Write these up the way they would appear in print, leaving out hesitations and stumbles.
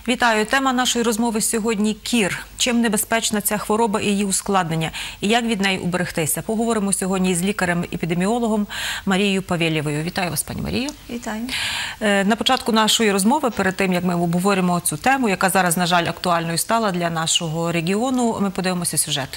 Вітаю. Тема нашої розмови сьогодні – кір. Чим небезпечна ця хвороба і її ускладнення? І як від неї уберегтися? Поговоримо сьогодні з лікарем-епідеміологом Марією Павєлєвою. Вітаю вас, пані Марію. Вітаю. На початку нашої розмови, перед тим, як ми обговоримо цю тему, яка зараз, на жаль, актуальною стала для нашого регіону, ми подивимося сюжет.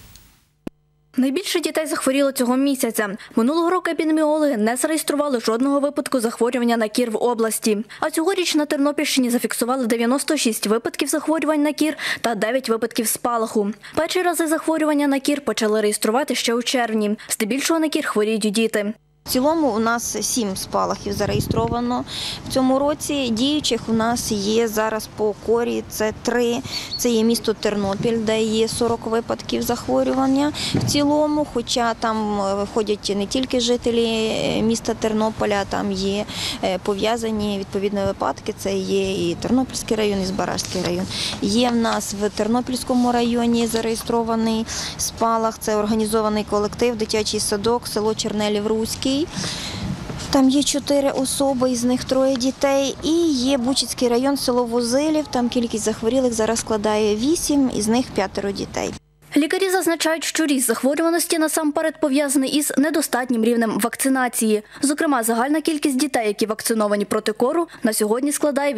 Найбільше дітей захворіло цього місяця. Минулого року епідеміологи не зареєстрували жодного випадку захворювання на кір в області. А цьогоріч на Тернопільщині зафіксували 96 випадків захворювань на кір та 9 випадків спалаху. Перші рази захворювання на кір почали реєструвати ще у червні. Здебільшого на кір хворіють діти. В цілому у нас 7 спалахів зареєстровано в цьому році. Діючих у нас є зараз по корі, це 3. Це є місто Тернопіль, де є 40 випадків захворювання в цілому, хоча там ходять не тільки жителі міста Тернополя, там є пов'язані відповідні випадки, це є і Тернопільський район, і Збаражський район. Є в нас в Тернопільському районі зареєстрований спалах, це організований колектив, дитячий садок, село Чернелів-Руський. Там є 4 особи, із них 3 дітей. І є Бучицький район, село Возилів, там кількість захворілих зараз складає 8, із них 5 дітей. Лікарі зазначають, що ріст захворюваності насамперед пов'язаний із недостатнім рівнем вакцинації. Зокрема, загальна кількість дітей, які вакциновані проти кору, на сьогодні складає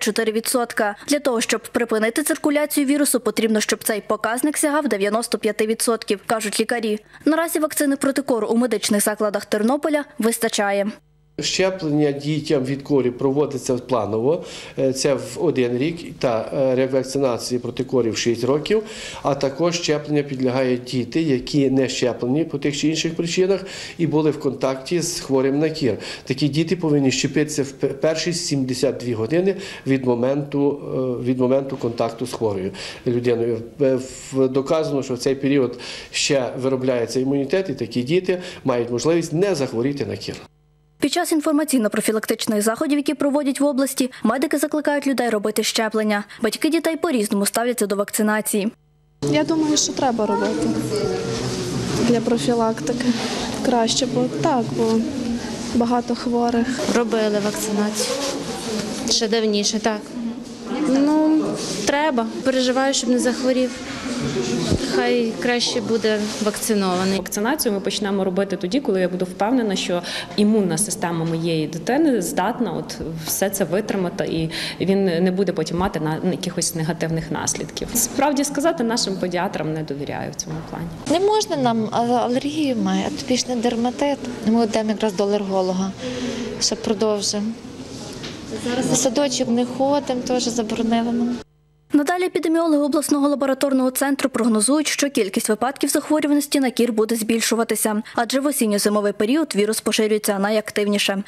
84%. Для того, щоб припинити циркуляцію вірусу, потрібно, щоб цей показник сягав 95%, кажуть лікарі. Наразі вакцини проти кору у медичних закладах Тернополя вистачає. Щеплення дітям від корі проводиться планово, це в 1 рік, та ревакцинації проти корі в 6 років, а також щеплення підлягають діти, які не щеплені по тих чи інших причинах і були в контакті з хворим на кір. Такі діти повинні щепитися в перші 72 години від моменту контакту з хворою людиною. Доказано, що в цей період ще виробляється імунітет, і такі діти мають можливість не захворіти на кір. Під час інформаційно-профілактичних заходів, які проводять в області, медики закликають людей робити щеплення. Батьки дітей по-різному ставляться до вакцинації. Я думаю, що треба робити для профілактики. Краще, бо багато хворих. Робили вакцинацію. Ще давніше, так. Треба. Переживаю, щоб не захворів. Хай краще буде вакцинований. Вакцинацію ми почнемо робити тоді, коли я буду впевнена, що імунна система моєї дитини здатна все це витримати, і він не буде потім мати якихось негативних наслідків. Справді сказати, нашим педіатрам не довіряю в цьому плані. Не можна нам, алергію має, атопічний дерматит. Ми йдемо якраз до алерголога, ще продовжимо. В садочок не ходимо, теж заборонили нам. Надалі епідеміологи обласного лабораторного центру прогнозують, що кількість випадків захворюваності на кір буде збільшуватися, адже в осінньо-зимовий період вірус поширюється найактивніше.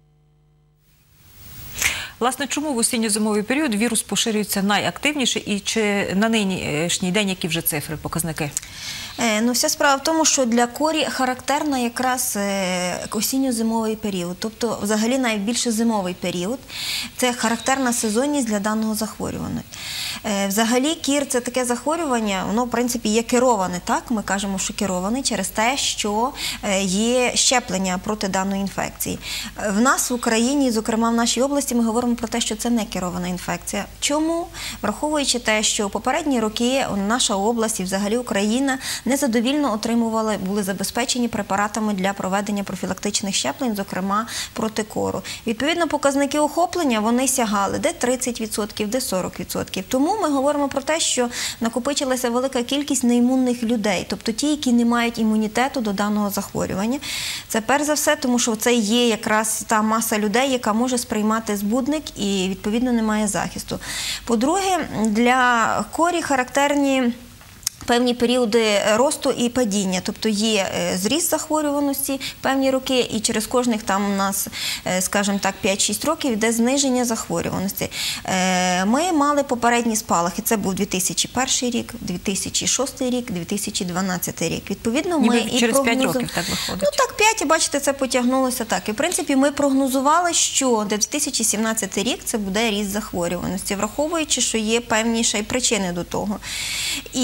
Власне, чому в осінньо-зимовий період вірус поширюється найактивніше і чи на нинішній день які вже цифри, показники? Вся справа в тому, що для корі характерна якраз осінньо-зимовий період, тобто взагалі найбільше зимовий період. Це характерна сезонність для даного захворювання. Взагалі кір – це таке захворювання, воно в принципі є кероване, так? Ми кажемо, що кероване через те, що є щеплення проти даної інфекції. В нас в Україні, зокрема в нашій області, ми говоримо про те, що це не керована інфекція. Чому? Враховуючи те, що попередні роки наша область і взагалі Україна незадовільно були забезпечені препаратами для проведення профілактичних щеплень, зокрема проти кору. Відповідно, показники охоплення вони сягали де 30%, де 40%. Тому ми говоримо про те, що накопичилася велика кількість неімунних людей, тобто ті, які не мають імунітету до даного захворювання. Це перш за все, тому що це є якраз та маса людей, яка може сприймати збудник і відповідно не має захисту. По-друге, для корі характерні певні періоди росту і падіння, тобто є зріст захворюваності певні роки, і через кожних там у нас, скажімо так, 5-6 років йде зниження захворюваності. Ми мали попередні спалахи, це був 2001 рік, 2006 рік, 2012 рік. Відповідно, ми і через 5 років так виходить. 5, і бачите, це потягнулося так. І в принципі ми прогнозували, що 2017 рік це буде ріст захворюваності, враховуючи, що є певні ще й причини до того. І таким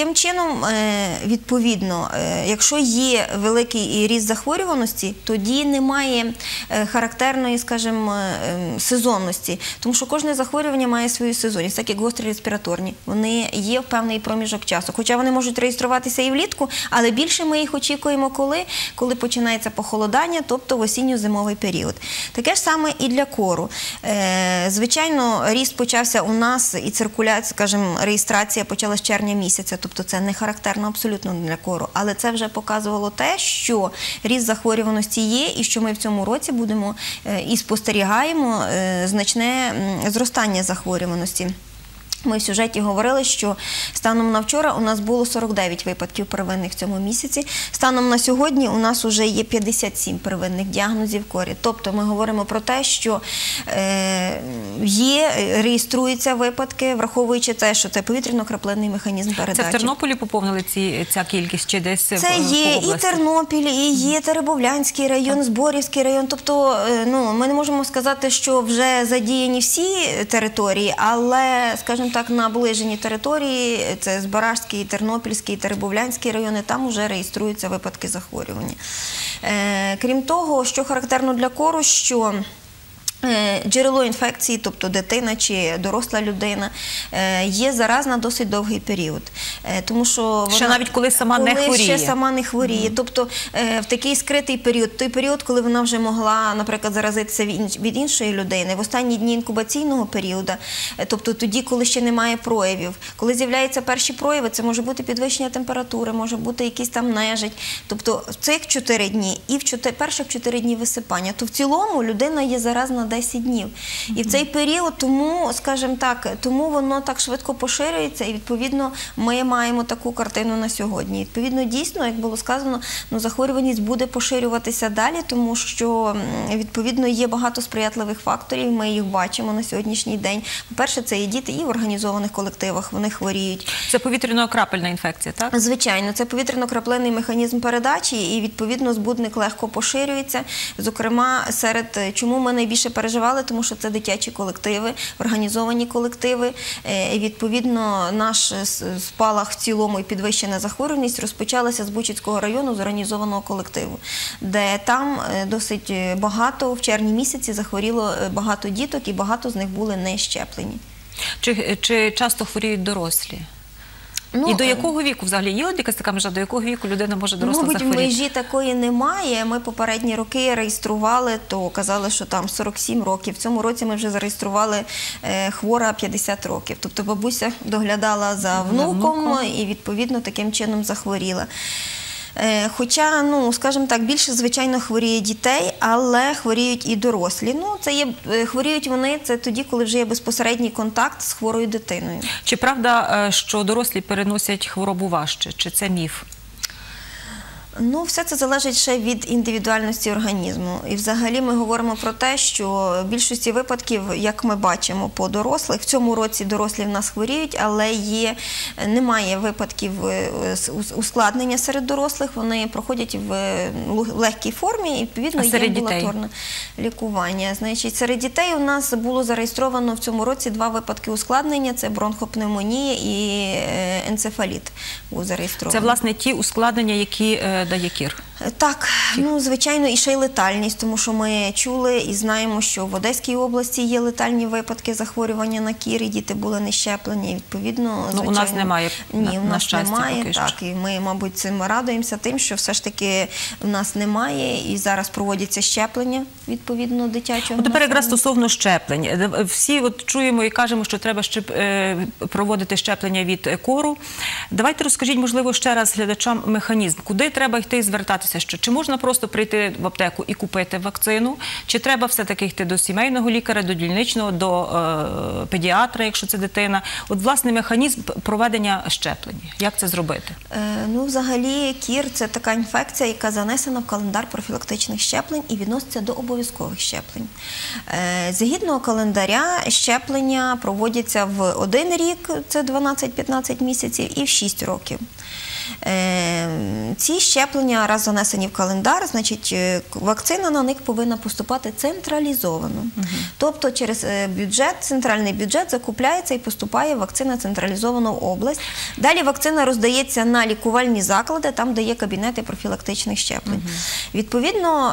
таким чином, відповідно, якщо є великий ріст захворюваності, тоді немає характерної, скажімо, сезонності, тому що кожне захворювання має свою сезонність, так як гострі респіраторні. Вони є в певний проміжок часу, хоча вони можуть реєструватися і влітку, але більше ми їх очікуємо коли починається похолодання, тобто в осінньо-зимовий період. Таке ж саме і для кору. Звичайно, ріст почався у нас і циркуляція, скажімо, реєстрація почалася з червня місяця, тобто це не характерно абсолютно для кору, але це вже показувало те, що ріст захворюваності є і що ми в цьому році будемо і спостерігаємо значне зростання захворюваності. Ми в сюжеті говорили, що станом на вчора у нас було 49 випадків первинних в цьому місяці. Станом на сьогодні у нас вже є 57 первинних діагнозів корі. Тобто ми говоримо про те, що реєструються випадки, враховуючи те, що це повітряно-краплинний механізм передачі. Це в Тернополі поповнили ця кількість чи десь це є і Тернопіль, і є Теребовлянський район, Зборівський район. Тобто ми не можемо сказати, що вже задіяні всі території, але, скажімо так, наближені території, це Збаражський, Тернопільський, Теребовлянський райони, там вже реєструються випадки захворювання. Крім того, що характерно для кору, що джерело інфекції, тобто дитина чи доросла людина, є заразна досить довгий період. Тому що вона, ще навіть коли сама не хворіє. Ще сама не хворіє. Тобто в такий скритий період, той період, коли вона вже могла, наприклад, заразитися від іншої людини, в останні дні інкубаційного періоду, тобто тоді, коли ще немає проявів. Коли з'являються перші прояви, це може бути підвищення температури, може бути якийсь там нежить. Тобто в цих 4 дні і в перших 4 дні висипання, то в цілому людина є заразна 10 днів. І в цей період тому, скажімо так, тому воно так швидко поширюється і, відповідно, ми маємо таку картину на сьогодні. Відповідно, дійсно, як було сказано, захворюваність буде поширюватися далі, тому що, відповідно, є багато сприятливих факторів, ми їх бачимо на сьогоднішній день. По-перше, це і діти, і в організованих колективах, вони хворіють. Це повітряно-крапельна інфекція, так? Звичайно, це повітряно-краплинний механізм передачі і, відповідно, збудник легко поширюється. Зокрема, чому ми найбільше переживали, тому що це дитячі колективи, організовані колективи. І, відповідно, наш спалах в цілому і підвищена захворюваність розпочалася з Бучицького району, з організованого колективу, де там досить багато, в червні місяці захворіло багато діток і багато з них були не щеплені. Чи часто хворіють дорослі? І до якого віку взагалі є якась така межа, до якого віку людина може доросла захворіти? Мабуть, межі такої немає. Ми попередні роки реєстрували, то казали, що там 47 років. В цьому році ми вже зареєстрували хвора 50 років. Тобто бабуся доглядала за внуком і, відповідно, таким чином захворіла. Хоча, скажімо так, більше, звичайно, хворіє дітей, але хворіють і дорослі. Хворіють вони, це тоді, коли вже є безпосередній контакт з хворою дитиною. Чи правда, що дорослі переносять хворобу важче? Чи це міф? Все це залежить ще від індивідуальності організму. І взагалі ми говоримо про те, що в більшості випадків, як ми бачимо по дорослих, в цьому році дорослі в нас хворіють, але немає випадків ускладнення серед дорослих, вони проходять в легкій формі і, відповідно, є амбулаторне лікування. Значить, серед дітей у нас було зареєстровано в цьому році 2 випадки ускладнення, це бронхопневмонія і енцефаліт був зареєстрований. Це, власне, ті ускладнення, які дає кір? Так, звичайно, і ще й летальність, тому що ми чули і знаємо, що в Одеській області є летальні випадки захворювання на кір, і діти були не щеплені, відповідно, звичайно. У нас немає, Ні, у нас немає, поки так, і ми, мабуть, цим радуємося тим, що все ж таки в нас немає, і зараз проводяться щеплення, відповідно, дитячого. Тепер якраз стосовно щеплень. Всі чуємо і кажемо, що треба проводити щеплення від кору. Давайте розкажіть, можливо, ще раз глядачам механізм. Куди треба йти і звертатися? Чи можна просто прийти в аптеку і купити вакцину? Чи треба все-таки йти до сімейного лікаря, до дільничного, до педіатра, якщо це дитина? От, власне, механізм проведення щеплення. Як це зробити? Взагалі, кір – це така інфекція, яка занесена в календар профілактичних щеплень і відноситься до обов'язкових щеплень. Згідно календаря, щеплення проводяться в 1 рік, це 12-15 місяців, і в 6 років. Ці щеплення, раз занесені в календар, значить, вакцина на них повинна поступати централізовано. Тобто через бюджет, центральний бюджет закупляється і поступає вакцина централізовано в область. Далі вакцина роздається на лікувальні заклади, там, де є кабінети профілактичних щеплень. Відповідно,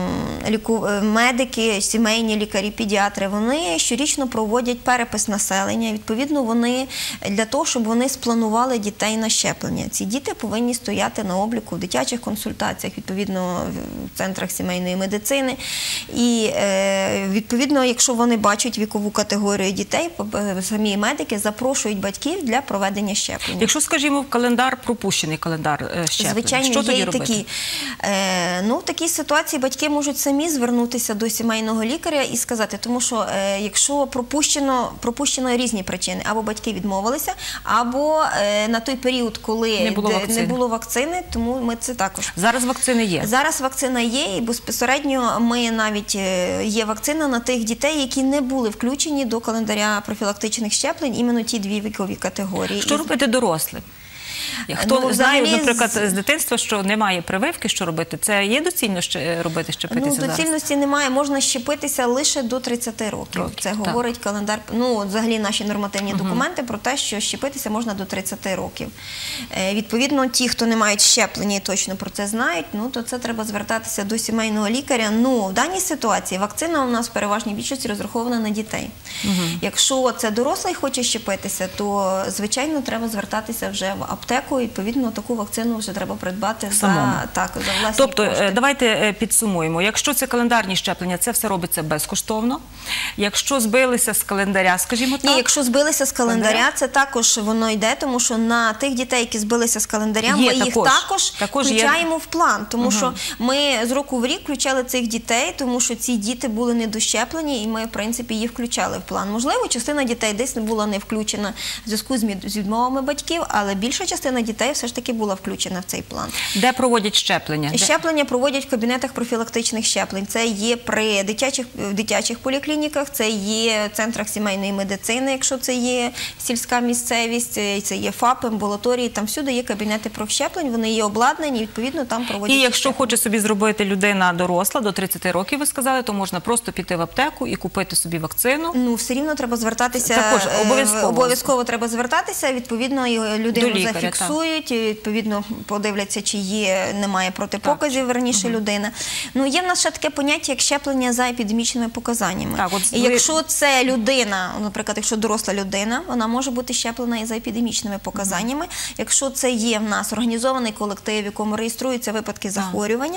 медики, сімейні лікарі, педіатри, вони щорічно проводять перепис населення. Відповідно, вони для того, щоб вони спланували дітей на щеплення. Ці діти повинні стояти на обліку в дитячих консультаціях, відповідно, в центрах сімейної медицини. І, відповідно, якщо вони бачать вікову категорію дітей, самі медики запрошують батьків для проведення щеплення. Якщо, скажімо, в календар пропущений календар щеплень, звичайно, що тоді є і робити? такі. В такій ситуації батьки можуть самі звернутися до сімейного лікаря і сказати, тому що якщо пропущено різні причини, або батьки відмовилися, або на той період, коли не було вакцини, тому ми це також. Зараз вакцини є? Зараз вакцина є, і безпосередньо ми навіть є вакцина на тих дітей, які не були включені до календаря профілактичних щеплень, іменно ті дві вікові категорії. Що робити дорослим? Хто знає, наприклад, з дитинства, що немає прививки, що робити, це є доцільно робити, щепитися зараз? Доцільності немає, можна щепитися лише до 30 років. Це говорить календар, взагалі наші нормативні документи про те, що щепитися можна до 30 років. Відповідно, ті, хто не мають щеплення і точно про це знають, то це треба звертатися до сімейного лікаря. В даній ситуації вакцина у нас в переважній більшості розрахована на дітей. Якщо це дорослий хоче щепитися, то, звичайно, треба звертатися вже в аптеку. Відповідно, таку вакцину вже треба придбати за власні кошти. Тобто, давайте підсумуємо. Якщо це календарні щеплення, це все робиться безкоштовно. Якщо збилися з календаря, скажімо так? Ні, якщо збилися з календаря, це також воно йде, тому що на тих дітей, які збилися з календаря, ми їх також включаємо в план. Тому що ми з року в рік включали цих дітей, тому що ці діти були недощеплені, і ми, в принципі, їх включали в план. Можливо, частина дітей десь була не включена в зв'язку з відмовами батьків, але більша частина дітей все ж таки була включена в цей план. Де проводять щеплення? Щеплення проводять в кабінетах профілактичних щеплень. Це є при дитячих поліклініках, це є в центрах сімейної медицини, якщо це є сільська місцевість, це є ФАП, амбулаторії, там всюди є кабінети профщеплень, вони є обладнані, відповідно, там проводять. І якщо хоче собі зробити людина доросла, до 30 років, ви сказали, то можна просто піти в аптеку і купити собі вакцину? Все рівно треба звертатися. Також обов'язково треба звертатися, відповідно, людину зафіксують, відповідно, подивляться, чи немає протипоказів, верніше, людина. Є в нас ще таке поняття, як щеплення за епідемічними показаннями. І якщо це людина, наприклад, якщо доросла людина, вона може бути щеплена і за епідемічними показаннями. Якщо це є в нас організований колектив, в якому реєструються випадки захворювання,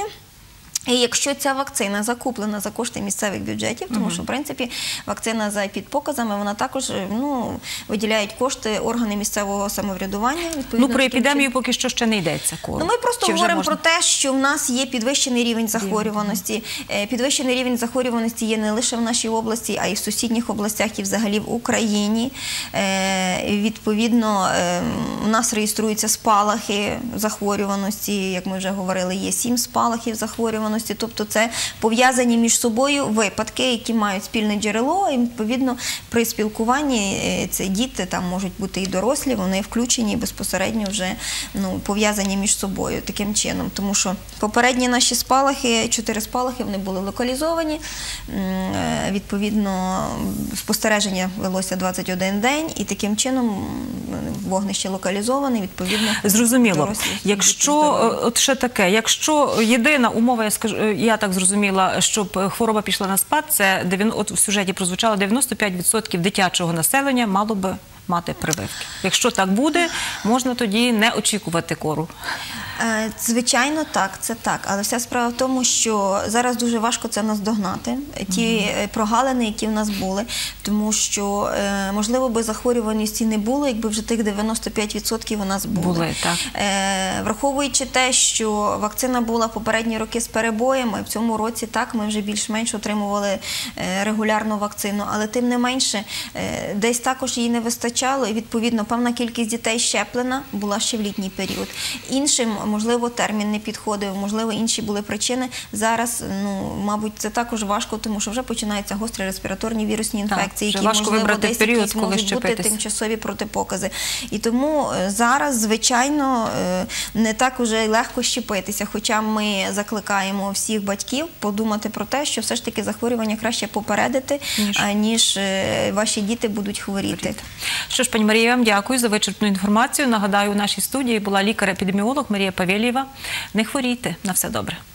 і якщо ця вакцина закуплена за кошти місцевих бюджетів, тому що, в принципі, вакцина за епідпоказами, вона також, виділяють кошти органи місцевого самоврядування. Про епідемію поки що ще не йдеться. Ми просто говоримо про те, що в нас є підвищений рівень захворюваності. Підвищений рівень захворюваності є не лише в нашій області, а й в сусідніх областях і взагалі в Україні. Відповідно, у нас реєструються спалахи захворюваності, як ми вже говорили, є 7 спалахів захворюваності. Тобто це пов'язані між собою випадки, які мають спільне джерело, і, відповідно, при спілкуванні це діти, там можуть бути і дорослі, вони включені безпосередньо вже пов'язані між собою таким чином. Тому що попередні наші спалахи, 4 спалахи, вони були локалізовані, відповідно, спостереження велося 21 день, і таким чином вогнище локалізоване, відповідно. Зрозуміло. Якщо єдина умова, я так зрозуміла, щоб хвороба пішла на спад, це, от в сюжеті прозвучало, 95% дитячого населення мало би мати прививки. Якщо так буде, можна тоді не очікувати кору. Звичайно, так, це так. Але вся справа в тому, що зараз дуже важко це наздогнати, ті прогалини, які в нас були, тому що, можливо, би захворюваності не було, якби вже тих 95% у нас були. Враховуючи те, що вакцина була в попередні роки з перебоями, в цьому році так, ми вже більш-менш отримували регулярну вакцину, але тим не менше, десь також її не вистачає. вистачало, і відповідно певна кількість дітей щеплена була ще в літній період. Іншим, можливо, термін не підходив, можливо, інші були причини. Зараз, мабуть, це також важко, тому що вже починаються гострі респіраторні вірусні інфекції, вже які, важко можливо, вибрати десь період, якісь коли можуть бути щепитись. тимчасові протипокази. І тому зараз, звичайно, не так уже легко щепитися, хоча ми закликаємо всіх батьків подумати про те, що все ж таки захворювання краще попередити, ніж ваші діти будуть хворіти. Що ж, пані Марія, я вам дякую за вичерпну інформацію. Нагадаю, у нашій студії була лікар-епідеміолог Марія Павєлєва. Не хворійте, на все добре.